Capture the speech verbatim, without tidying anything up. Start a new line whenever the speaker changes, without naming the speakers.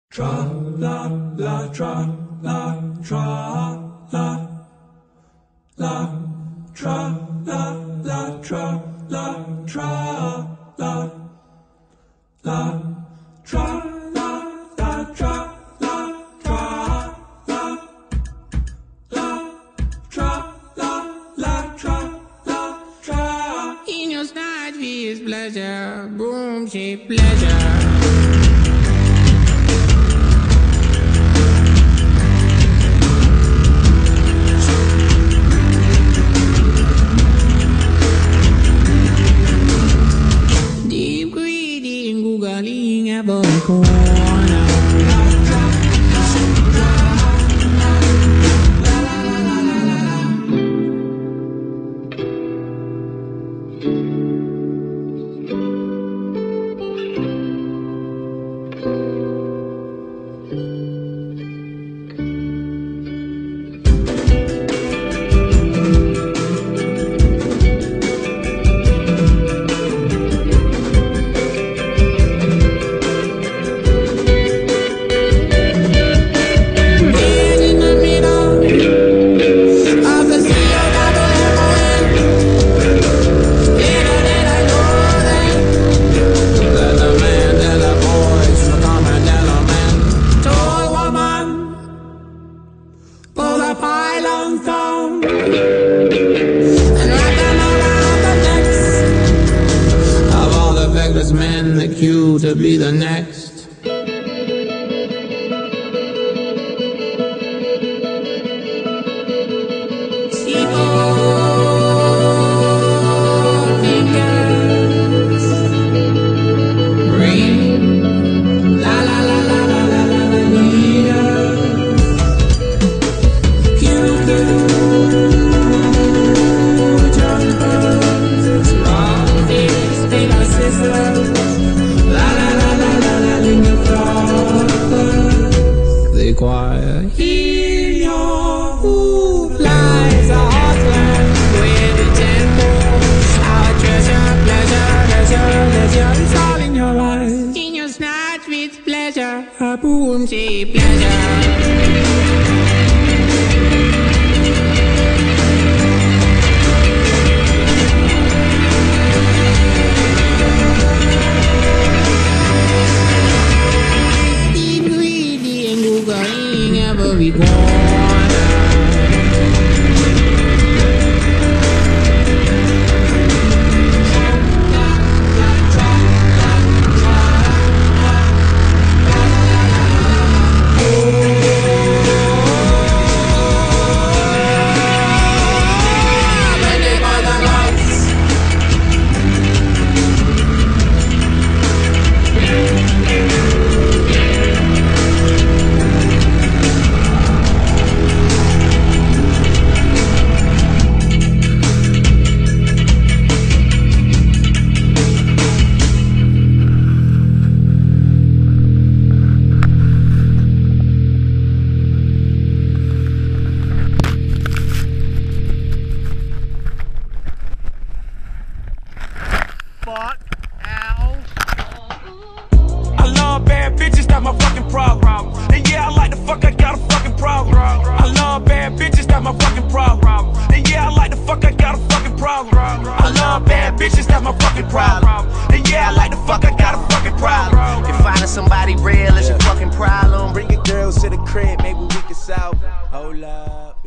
Tra la la tra la tra la la tra la la tra la tra la la tra la la tra la tra la la tra la la tra la tra.
In your snatch is pleasure, boom shape pleasure. Googling about the corner. Men, the cue to be the next. Fingers, rain, la la la la la la la la la. Cupid, jumpers, roses, big sisters. The choir in your hoop lies a heartland where the tempo, our treasure, pleasure, leisure, leisure is all in your eyes. In your snatch with pleasure, a boom shape pleasure. Every corner.
Fuck, ow. I love bad bitches, that's my fucking problem. And yeah, I like the fuck, I got a fucking problem. I love bad bitches, that's my fucking problem. And yeah, I like the fuck, I got a fucking problem. I love bad bitches, that's my fucking problem. And yeah, I like the fuck, I got a fucking problem.
If finding somebody real is your fucking problem, bring your girls to the crib, maybe we can solve. Hold up.